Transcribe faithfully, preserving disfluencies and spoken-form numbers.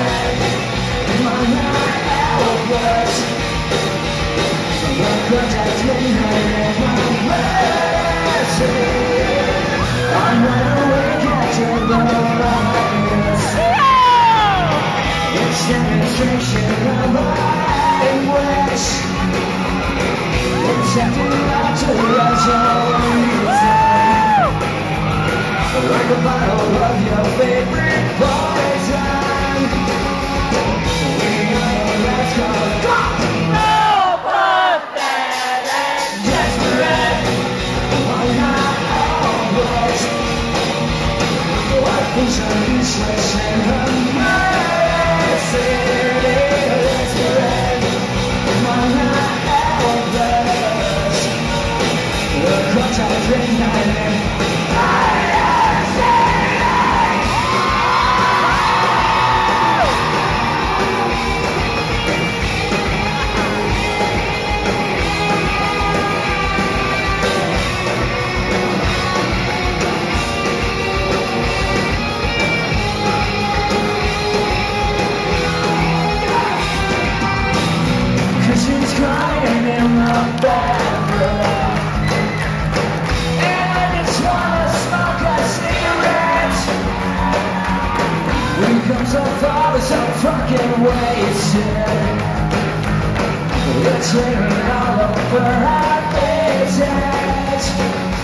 desperate, my heart helpless. The contact in my mercy. I'm wide awake after the darkness. It's demonstration of my wish. It's acting out to reason. Like a bottle of your favorite poison. We know that's gonna go. No pathetic, desperate. I'm not always. What things are useless in her mercy. Desperate. I'm not helpless. The contact in my name. She's crying in the bathroom, and I just wanna smoke a cigarette. We've come so far, but so fucking wasted. It's raining all over our faces.